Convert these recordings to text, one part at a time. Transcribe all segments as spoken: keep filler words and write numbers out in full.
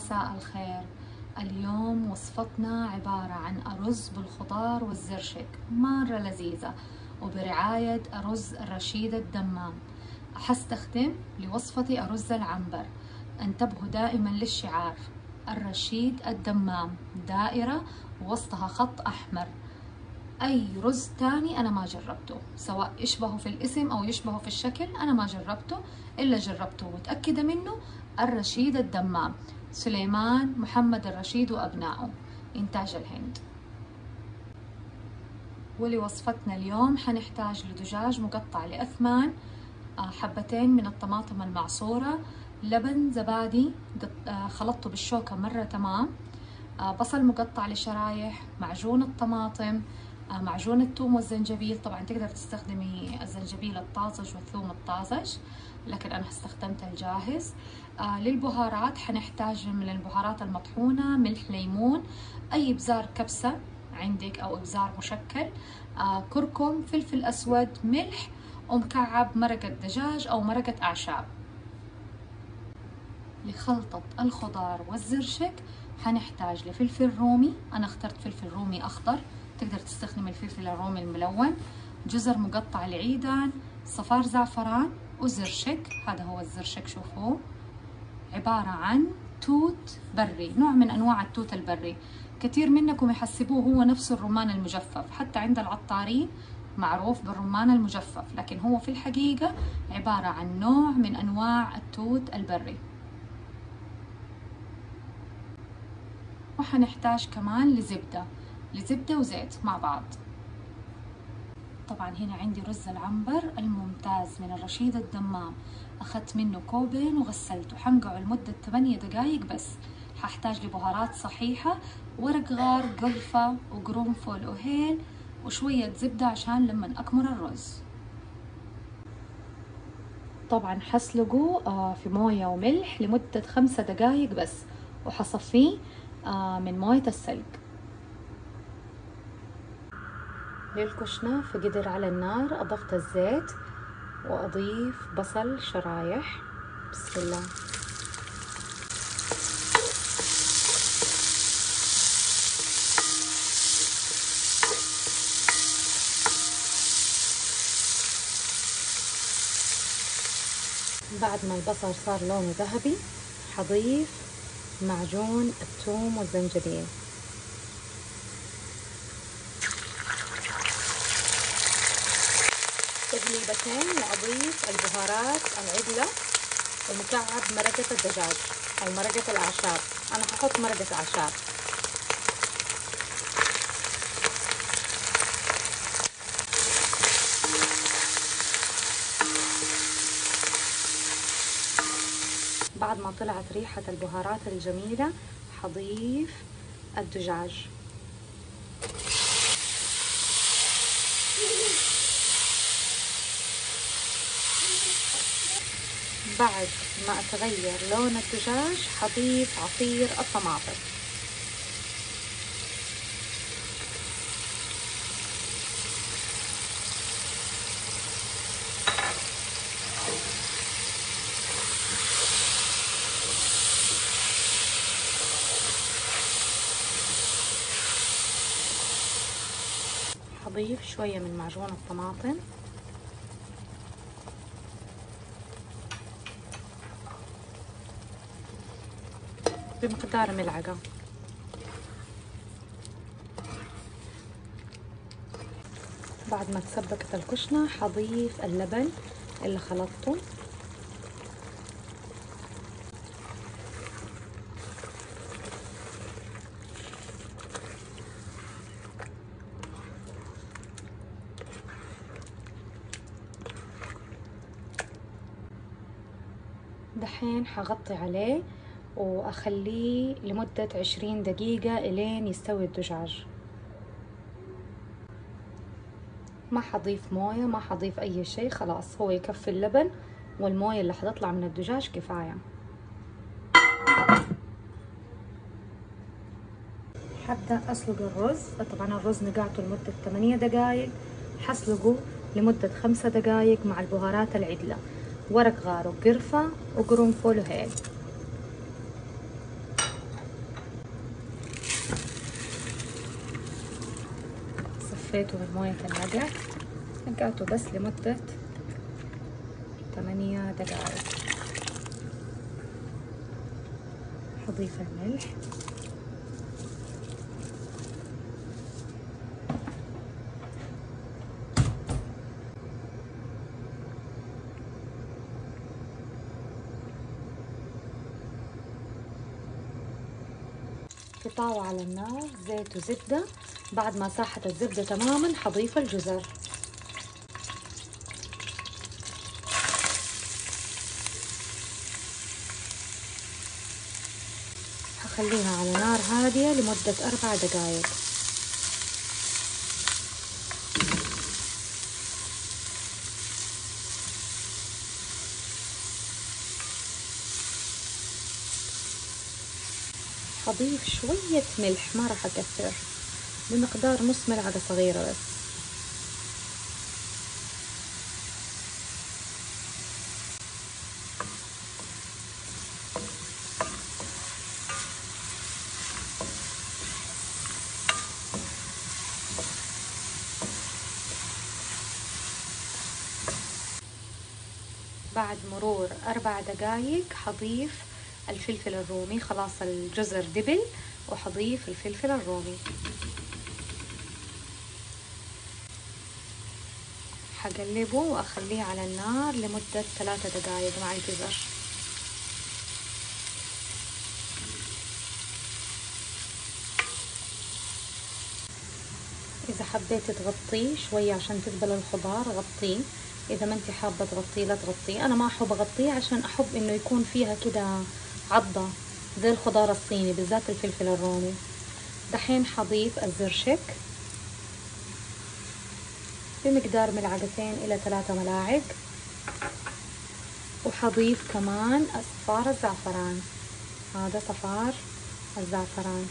مساء الخير. اليوم وصفتنا عبارة عن أرز بالخضار والزرشك، مرة لذيذة وبرعاية أرز الرشيد الدمام. حستخدم لوصفتي أرز العنبر. انتبهوا دائما للشعار الرشيد الدمام، دائرة ووسطها خط أحمر. أي رز تاني أنا ما جربته، سواء يشبهه في الاسم أو يشبهه في الشكل، أنا ما جربته إلا جربته ومتأكدة منه الرشيد الدمام. سليمان محمد الرشيد وأبنائه، إنتاج الهند. ولوصفتنا اليوم حنحتاج لدجاج مقطع لأثمان، حبتين من الطماطم المعصورة، لبن زبادي خلطته بالشوكة مرة تمام، بصل مقطع لشرايح، معجون الطماطم، معجون الثوم والزنجبيل. طبعا تقدر تستخدمي الزنجبيل الطازج والثوم الطازج، لكن أنا استخدمت الجاهز. آه للبهارات حنحتاج من البهارات المطحونة ملح، ليمون، أي إبزار كبسة عندك أو إبزار مشكل، آه كركم، فلفل أسود، ملح، ومكعب مرقة دجاج أو مرقة أعشاب. لخلطة الخضار والزرشك حنحتاج لفلفل رومي، أنا اخترت فلفل رومي أخضر، تقدر تستخدم الفلفل الرومي الملون، جزر مقطع العيدان، صفار زعفران، وزرشك. هذا هو الزرشك، شوفوه عبارة عن توت بري، نوع من أنواع التوت البري. كثير منكم يحسبوه هو نفس الرمان المجفف، حتى عند العطارين معروف بالرمان المجفف، لكن هو في الحقيقة عبارة عن نوع من أنواع التوت البري. وحنحتاج كمان لزبدة لزبدة وزيت مع بعض. طبعا هنا عندي رز العنبر الممتاز من الرشيد الدمام، أخذت منه كوبين وغسلته، حنقعه لمدة ثمانية دقايق بس. ححتاج لبهارات صحيحة، ورق غار، قرفة، وقرنفل، وهيل، وشوية زبدة عشان لما أكمر الرز. طبعا حسلقه في موية وملح لمدة خمسة دقايق بس، وحصفيه من موية السلق. للكشنة في قدر على النار أضفت الزيت وأضيف بصل شرايح. بسم الله. بعد ما البصل صار لونه ذهبي حضيف معجون الثوم والزنجبيل. تقليبتين وأضيف البهارات العدلة ومكعب مرقة الدجاج أو مرقة الأعشاب، أنا هحط مرقة أعشاب. بعد ما طلعت ريحة البهارات الجميلة حضيف الدجاج. بعد ما اتغير لون الدجاج حضيف عصير الطماطم. حضيف شوية من معجون الطماطم، بمقدار ملعقة. بعد ما تسبكت الكشنة حضيف اللبن اللي خلطته. دحين حغطي عليه وأخليه لمدة عشرين دقيقة إلين يستوي الدجاج. ما حضيف موية، ما حضيف أي شيء، خلاص هو يكفي اللبن والموية اللي حتطلع من الدجاج كفاية. حبدأ أسلق الرز. طبعا الرز نقعته لمدة ثمانية دقايق، حسلقه لمدة خمسة دقايق مع البهارات العدلة، ورق غار وقرفة وقرنفل وهيل. صفيته من موية النقع، نقعته بس لمدة ثمانية دقائق. حضيف الملح، في طاوة على النار زيت وزبدة. بعد ما ساحت الزبدة تماما حضيف الجزر، هخليها على نار هادية لمدة أربع دقائق. هضيف شوية ملح، ما راح أكثر، بمقدار نص ملعقة صغيرة بس. بعد مرور أربع دقايق حضيف الفلفل الرومي. خلاص الجزر دبل، وحضيف الفلفل الرومي. حقلبه وأخليه على النار لمدة ثلاثة دقايق مع الجزر. إذا حبيت تغطيه شوية عشان تذبل الخضار غطيه، إذا ما أنت حابة تغطيه لا تغطيه. أنا ما أحب أغطيه عشان أحب إنه يكون فيها كده عضة زي الخضار الصيني، بالذات الفلفل الرومي. دحين حضيف الزرشك بمقدار ملعقتين إلى ثلاثة ملاعق، وحضيف كمان صفار الزعفران. هذا صفار الزعفران.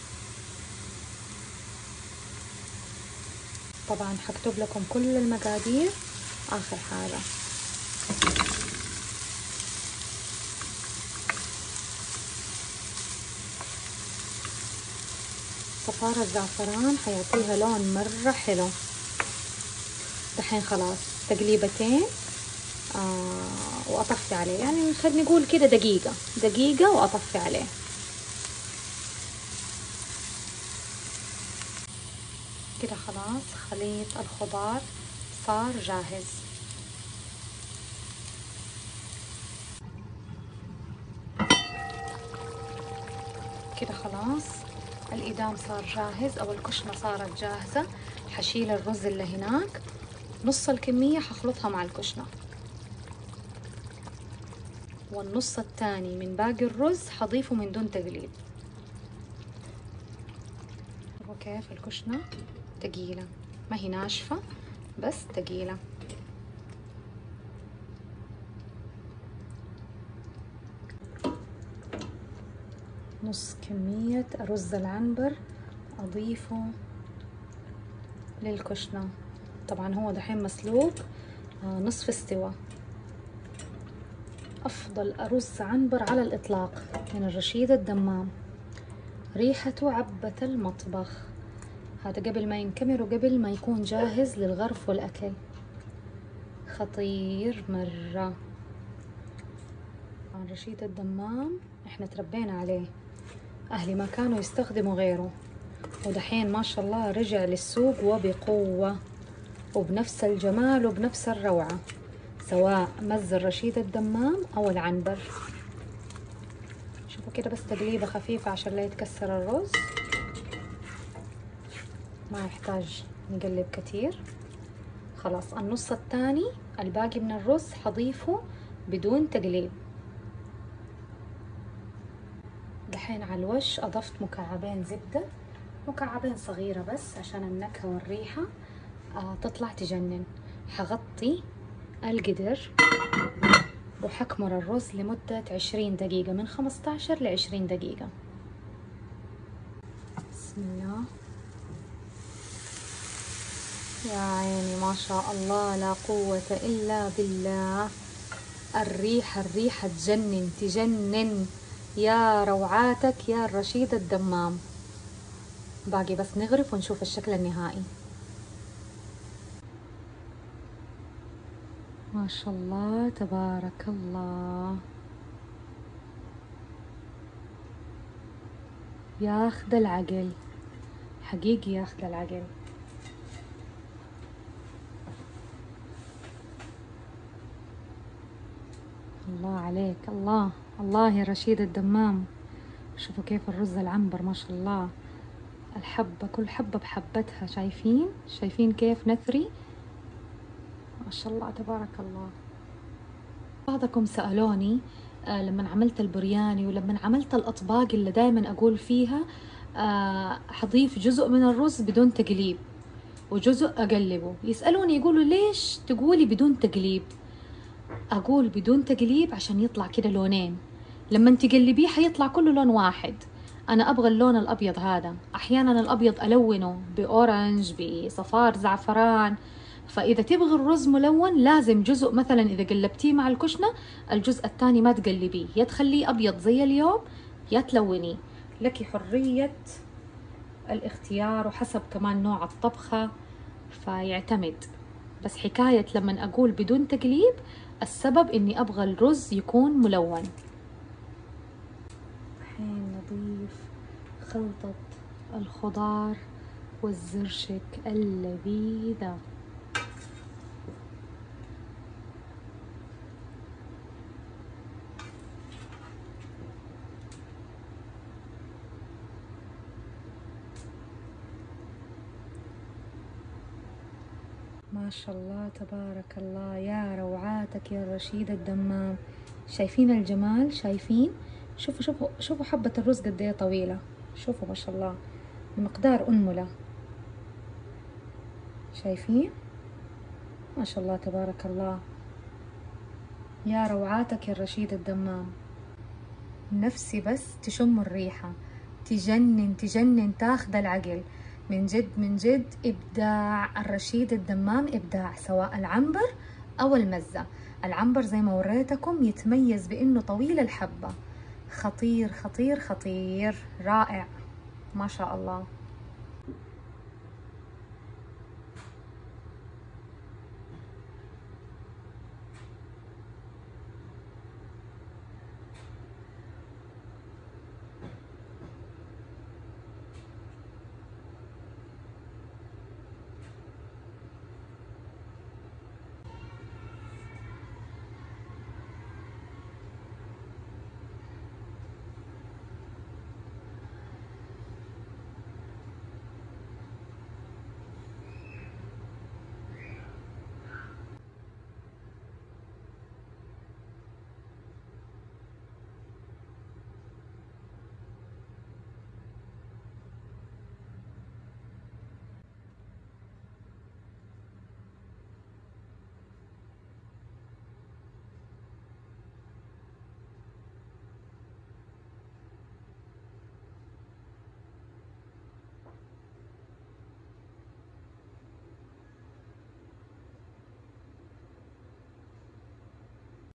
طبعا حكتب لكم كل المقادير آخر حاجة. صفار الزعفران حيعطيها لون مرة حلو. دحين خلاص تقليبتين آه وأطفي عليه، يعني خلينا نقول كده دقيقة دقيقة وأطفي عليه. كده خلاص خليط الخضار صار جاهز. كده خلاص الإدام صار جاهز أو الكشنة صارت جاهزة. حشيل الرز اللي هناك، نص الكمية حخلطها مع الكشنة، والنص الثاني من باقي الرز حضيفه من دون تقليب. وكيف الكشنة تقيلة، ما هي ناشفة بس تقيلة. نص كمية رز العنبر أضيفه للكشنة. طبعا هو دحين مسلوق نصف استوى. أفضل رز عنبر على الإطلاق من الرشيد الدمام، ريحته عبة المطبخ. هذا قبل ما ينكمر وقبل ما يكون جاهز للغرف والأكل، خطير مرة. رشيد الدمام احنا تربينا عليه، أهلي ما كانوا يستخدموا غيره، ودحين ما شاء الله رجع للسوق وبقوة وبنفس الجمال وبنفس الروعة، سواء مز الرشيد الدمام أو العنبر. شوفوا كده بس تقليبة خفيفة عشان لا يتكسر الرز، ما يحتاج نقلب كتير. خلاص النص الثاني الباقي من الرز حضيفه بدون تقليب. دحين على الوش أضفت مكعبين زبدة، مكعبين صغيرة بس عشان النكهة والريحة آه تطلع تجنن. حغطي القدر وحكمر الرز لمدة عشرين دقيقة، من خمسة عشر لعشرين دقيقة. بسم الله، يا عيني ما شاء الله لا قوة إلا بالله. الريحة الريحة تجنن تجنن، يا روعاتك يا الرشيد الدمام. باقي بس نغرف ونشوف الشكل النهائي. ما شاء الله تبارك الله، ياخذ العقل حقيقي، ياخذ العقل. الله عليك، الله الله يا رشيد الدمام. شوفوا كيف الرز العنبر ما شاء الله، الحبة كل حبة بحبتها، شايفين شايفين كيف نثري، ما شاء الله تبارك الله. بعضكم سألوني آه لما عملت البرياني ولما عملت الأطباق اللي دايما أقول فيها آه حضيف جزء من الرز بدون تقليب وجزء أقلبه، يسألوني يقولوا ليش تقولي بدون تقليب؟ أقول بدون تقليب عشان يطلع كده لونين، لما تقلبيه حيطلع كله لون واحد. أنا أبغى اللون الأبيض هذا، أحيانا الأبيض ألونه بأورنج بصفار زعفران، فإذا تبغي الرز ملون لازم جزء مثلا إذا قلبتيه مع الكشنة الجزء الثاني ما تقلبيه، يا تخليه أبيض زي اليوم يا تلونيه، لك حرية الاختيار وحسب كمان نوع الطبخة فيعتمد. بس حكاية لما أقول بدون تقليب السبب إني أبغى الرز يكون ملون. الحين نضيف خلطة الخضار والزرشك اللذيذة. ما شاء الله تبارك الله، يا روعاتك يا رشيد الدمام. شايفين الجمال؟ شايفين؟ شوفوا شوفوا شوفوا حبة الرز قد ايه طويلة، شوفوا ما شاء الله بمقدار أنملة، شايفين؟ ما شاء الله تبارك الله، يا روعاتك يا رشيد الدمام. نفسي بس تشم الريحة تجنن تجنن تاخذ العقل، من جد من جد إبداع الرشيد الدمام، إبداع سواء العنبر أو المزة. العنبر زي ما وريتكم يتميز بإنه طويل الحبة، خطير خطير خطير رائع ما شاء الله.